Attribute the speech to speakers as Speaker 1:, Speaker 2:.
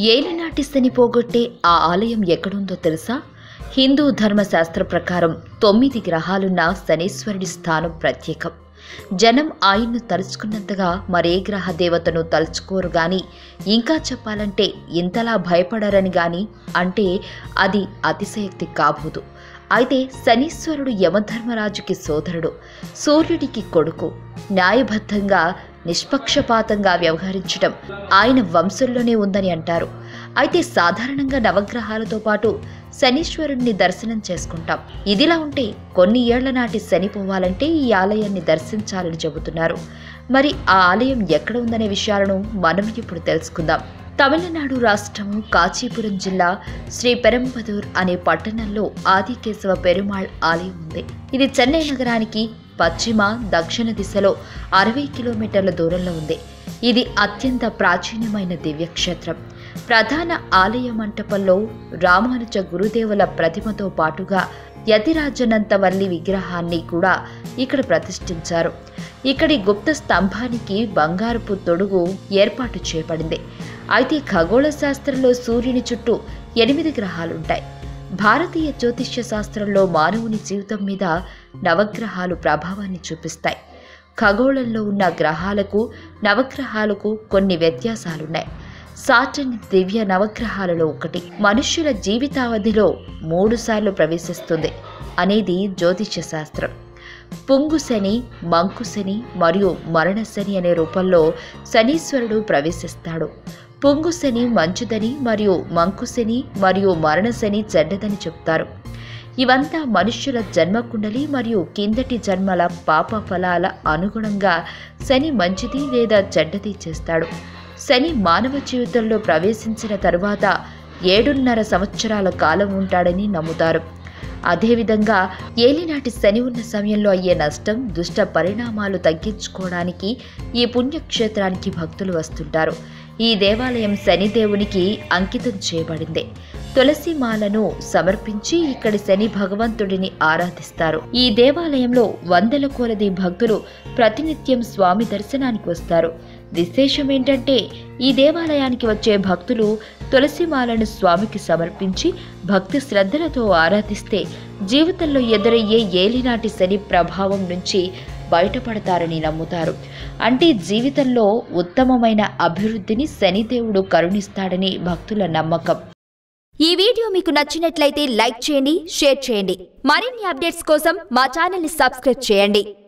Speaker 1: ఏలినాటి శని పోగొట్టే ఆ ఆలయం ఎక్కడుందో తెలుసా? హిందూ ధర్మశాస్త్ర ప్రకారం 9 గ్రహాలున్న శనీశ్వరుడి స్థానం ప్రత్యేకం. జనం ఆయన్ను తలుచుకున్నంతగా మరే గ్రహ దేవతను తలుచుకోరు గాని, ఇంకా చెప్పాలంటే ఇంతలా భయపడరని గాని అంటే అది అతిశయోక్తి కాబోదు. అయితే శనీశ్వరుడు యమధర్మరాజుకి సోదరుడు, సూర్యుడికి కొడుకు. న్యాయబద్ధంగా నిష్పక్షపాతంగా వ్యవహరించడం ఆయన వంశంలోనే ఉందని అంటారు. అయితే సాధారణంగా నవగ్రహాలతో పాటు శనీశ్వరుణ్ణి దర్శనం చేసుకుంటాం. ఇదిలా ఉంటే కొన్ని ఏళ్ల నాటి శని పోవాలంటే ఈ ఆలయాన్ని దర్శించాలని చెబుతున్నారు. మరి ఆ ఆలయం ఎక్కడ ఉందనే విషయాలను మనం ఇప్పుడు తెలుసుకుందాం. తమిళనాడు రాష్ట్రము కాంచీపురం జిల్లా శ్రీపెరంబదూర్ అనే పట్టణంలో ఆదికేశవ పెరుమాళ్ ఆలయం ఉంది. ఇది చెన్నై నగరానికి పశ్చిమ దక్షిణ దిశలో 60 కిలోమీటర్ల దూరంలో ఉంది. ఇది అత్యంత ప్రాచీనమైన దివ్యక్షేత్రం. ప్రధాన ఆలయ మంటపంలో రామానుజ గురుదేవుల ప్రతిమతో పాటుగా యతిరాజనంతవల్లి విగ్రహాన్ని కూడా ఇక్కడ ప్రతిష్ఠించారు. ఇక్కడి గుప్త స్తంభానికి బంగారపు తొడుగు ఏర్పాటు చేయబడింది. అయితే ఖగోళ శాస్త్రంలో సూర్యుని చుట్టూ 8 గ్రహాలుంటాయి. భారతీయ జ్యోతిష్య శాస్త్రంలో మానవుని జీవితం మీద నవగ్రహాలు ప్రభావాన్ని చూపిస్తాయి. ఖగోళంలో ఉన్న గ్రహాలకు నవగ్రహాలకు కొన్ని వ్యత్యాసాలున్నాయి. సాటర్న్ దివ్య నవగ్రహాలలో ఒకటి మనుష్యుల జీవితావధిలో 3 సార్లు ప్రవేశిస్తుంది అనేది జ్యోతిష్య శాస్త్రం. పుంగు శని, మంకు శని మరియు మరణ శని అనే రూపంలో శనీశ్వరుడు ప్రవేశిస్తాడు. పుంగు శని మంచిదని మరియు మంకు శని మరియు మరణ శని చెడ్డదని చెప్తారు. ఇవంతా మనుష్యుల జన్మకుండలి మరియు కిందటి జన్మల పాప ఫలాల అనుగుణంగా శని మంచిది లేదా చెడ్డది చేస్తాడు. శని మానవ జీవితంలో ప్రవేశించిన తరువాత 7.5 సంవత్సరాల కాలం ఉంటాడని నమ్ముతారు. అదేవిధంగా ఏలినాటి శని ఉన్న సమయంలో అయ్యే నష్టం, దుష్ట పరిణామాలు తగ్గించుకోవడానికి ఈ పుణ్యక్షేత్రానికి భక్తులు వస్తుంటారు. ఈ దేవాలయం శనిదేవునికి అంకితం చేయబడింది. తులసి మాలను సమర్పించి ఇక్కడి శని భగవంతుడిని ఆరాధిస్తారు. ఈ దేవాలయంలో వందల కొలది భక్తులు ప్రతినిత్యం స్వామి దర్శనానికి వస్తారు. విశేషం ఏంటంటే ఈ దేవాలయానికి వచ్చే భక్తులు తులసిమాలను స్వామికి సమర్పించి భక్తి శ్రద్ధలతో ఆరాధిస్తే జీవితంలో ఎదురయ్యే ఏలినాటి శని ప్రభావం నుంచి బయటపడతారని నమ్ముతారు. అంటే జీవితంలో ఉత్తమమైన అభివృద్ధిని శనిదేవుడు కరుణిస్తాడని భక్తుల నమ్మకం.
Speaker 2: ఈ వీడియో మీకు నచ్చినట్లయితే లైక్ చేయండి, షేర్ చేయండి. మరిన్ని అప్డేట్స్ కోసం మా ఛానల్ని సబ్స్క్రైబ్ చేయండి.